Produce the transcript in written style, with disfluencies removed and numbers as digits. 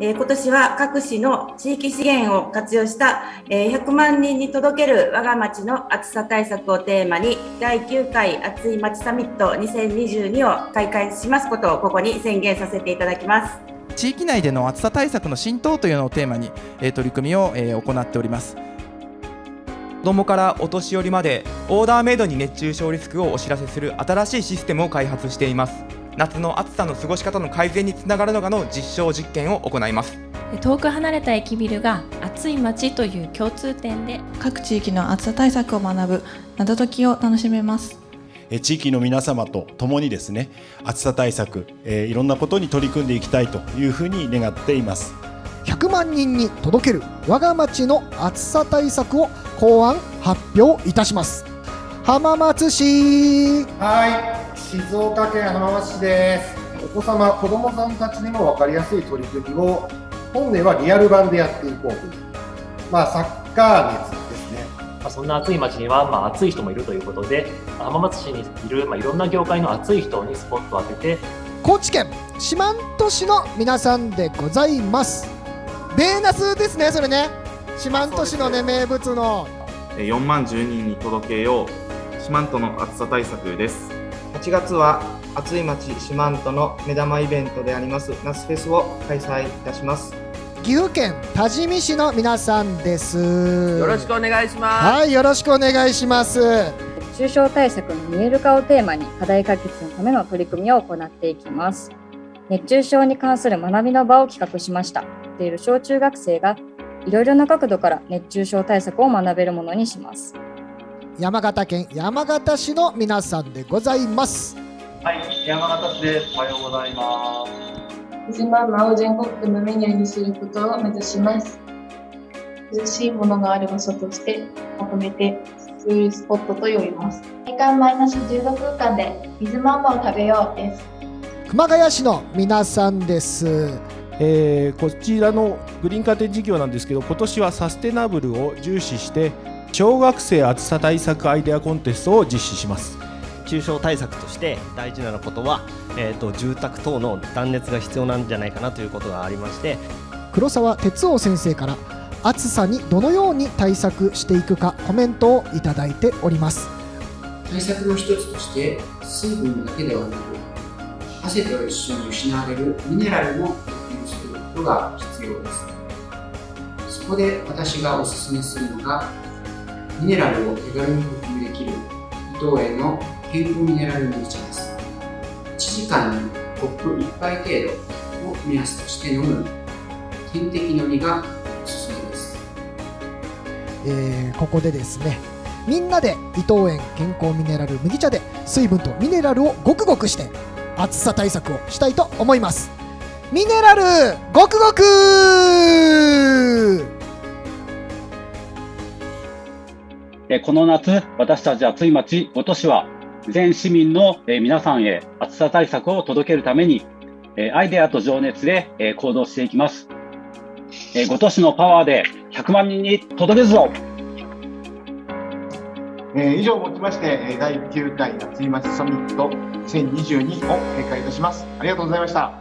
今年は各市の地域資源を活用した100万人に届ける我が町の暑さ対策をテーマに第9回暑い町サミット2022を開会しますことをここに宣言させていただきます。 地域内での暑さ対策の浸透というのをテーマに取り組みを行っております。 子どもからお年寄りまでオーダーメイドに熱中症リスクをお知らせする新しいシステムを開発しています。夏の暑さの過ごし方の改善につながるのかの実証実験を行います。 遠く離れた駅ビルが暑い街という共通点で各地域の暑さ対策を学ぶ謎解きを楽しめます。 地域の皆様と共にですね、暑さ対策、いろんなことに取り組んでいきたいというふうに願っています。 100万人に届ける我が町の暑さ対策を考案発表いたします。浜松市、 静岡県浜松市です。お子様、子どもさんたちにも分かりやすい取り組みを本年はリアル版でやっていこうという、サッカー熱ですね。 そんな暑い街には暑い人もいるということで、浜松市にいるいろんな業界の暑い人にスポットを当てて、 高知県四万十市の皆さんでございます。ベーナスですね、それね。四万十市のね、名物の 4万10人に届けよう四万十の暑さ対策です。8月は暑い町四万十の目玉イベントであります夏フェスを開催いたします。 岐阜県多治見市の皆さんです。 よろしくお願いします。 はい、よろしくお願いします。 熱中症対策の見える化をテーマに課題解決のための取り組みを行っていきます。熱中症に関する学びの場を企画しましたという小中学生がいろいろな角度から熱中症対策を学べるものにします。 山形県山形市の皆さんでございます。 はい、山形市です。おはようございます。 水まんまを全国区のメニューにすることを目指します。涼しいものがある場所としてまとめてツールスポットと呼びます。 体感マイナス10度空間で水まんまを食べようです。 熊谷市の皆さんです。 こちらのグリーンカーテン事業なんですけど、今年はサステナブルを重視して小学生暑さ対策アイデアコンテストを実施します。 熱中症対策として大事なことは、住宅等の断熱が必要なんじゃないかなということがありまして、 黒沢哲夫先生から暑さにどのように対策していくかコメントをいただいております。 対策の一つとして水分だけではなく汗と一緒に失われるミネラルも補給することが必要です。そこで私がおすすめするのがミネラルを手軽に補給できる伊藤園の健康ミネラル麦茶です。1時間にコップ1杯程度を目安として飲む点滴飲みがおすすめです。 ここでですね、みんなで伊藤園健康ミネラル麦茶で水分とミネラルをごくごくして暑さ対策をしたいと思います。ミネラルごくごく。 この夏、私たち暑い町五島市は全市民の皆さんへ暑さ対策を届けるためにアイデアと情熱で行動していきます。五島市のパワーで100万人に届けるぞ。 以上をもちまして第9回暑い町サミット2022を閉会いたします。ありがとうございました。